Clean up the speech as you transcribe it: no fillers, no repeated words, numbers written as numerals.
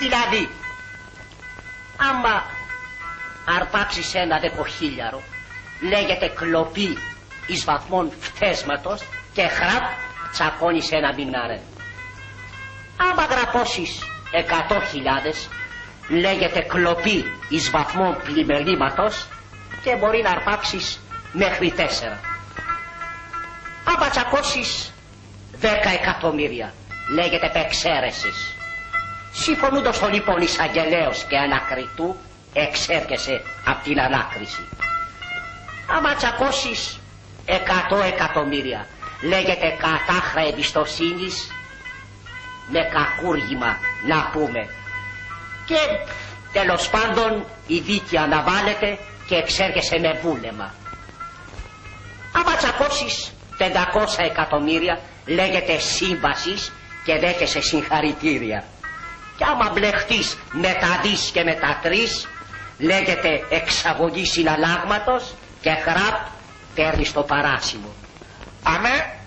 Δηλαδή, άμα αρπάξεις ένα 10.000, λέγεται κλοπή εις βαθμών φτέσματος και χραπ τσακώνεις ένα μηνάρε. Άμα γραπώσεις 100.000, λέγεται κλοπή εις βαθμών πλημελήματος και μπορεί να αρπάξεις μέχρι 4. Άμα τσακώσεις 10 εκατομμύρια, λέγεται επεξαίρεσης. Συμφωνούντος το λοιπόν εισαγγελέος και ανακριτού, εξέρχεσαι από την ανάκριση. Άμα τσακώσεις 100 εκατομμύρια, λέγεται κατάχρα εμπιστοσύνης με κακούργημα να πούμε. Και τέλος πάντων η δίκη αναβάλλεται και εξέρχεσαι με βούλεμα. Άμα τσακώσεις 500 εκατομμύρια, λέγεται σύμβασης και δέχεσαι συγχαρητήρια. Και άμα μπλεχτείς με τα δις και με τα τρεις, λέγεται εξαγωγή συναλλάγματος και χραπ παίρνεις το παράσημο. Αμέ.